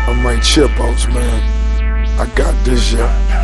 I'm like Chipos, man. I got this, yeah.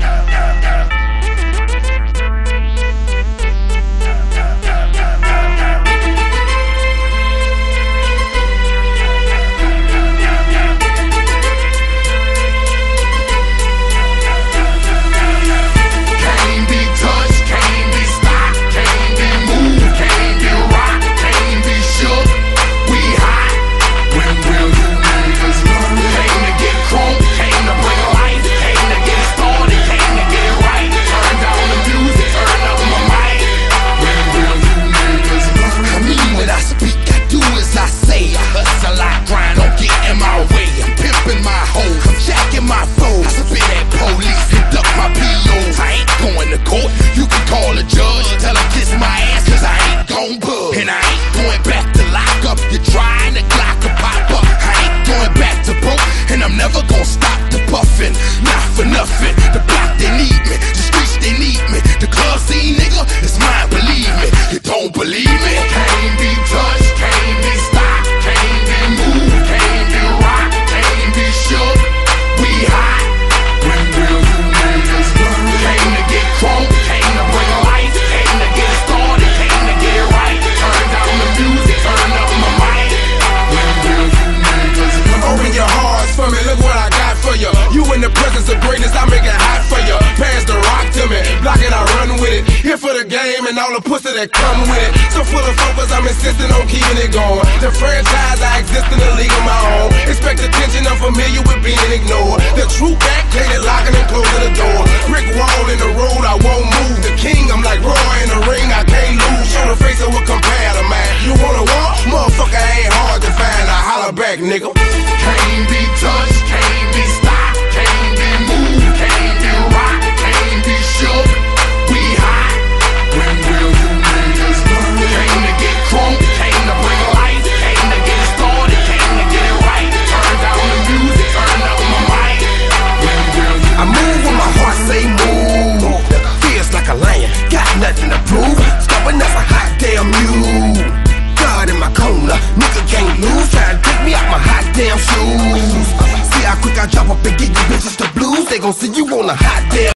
Here for the game and all the pussy that come with it. So full of focus, I'm insisting on keeping it going. The franchise, I exist in a league of my own. Expect attention, I'm familiar with being ignored. The true backplated, locking and closing the door. Brick wall in the road, I won't move. The king, I'm like Roy in the ring, I can't lose. Show the face of what compare to man. You wanna walk? Motherfucker ain't hard to find. I holler back, nigga. Can't be touched, can't be stopped, can't be moved, can't be rocked, can't be shook. We hot. When will you niggas learn? Came to get crunk, came to bring life, came to get started, came to get it right. Turn down the music, turn up my mic. When will you I move when my heart say move. Feels like a lion, got nothing to prove. Stubborn as a hot damn mule. God in my corner, nigga can't lose. Try to take me out my hot damn shoes. See how quick I drop up and get you bitches the blues. They gon' see you on a hot damn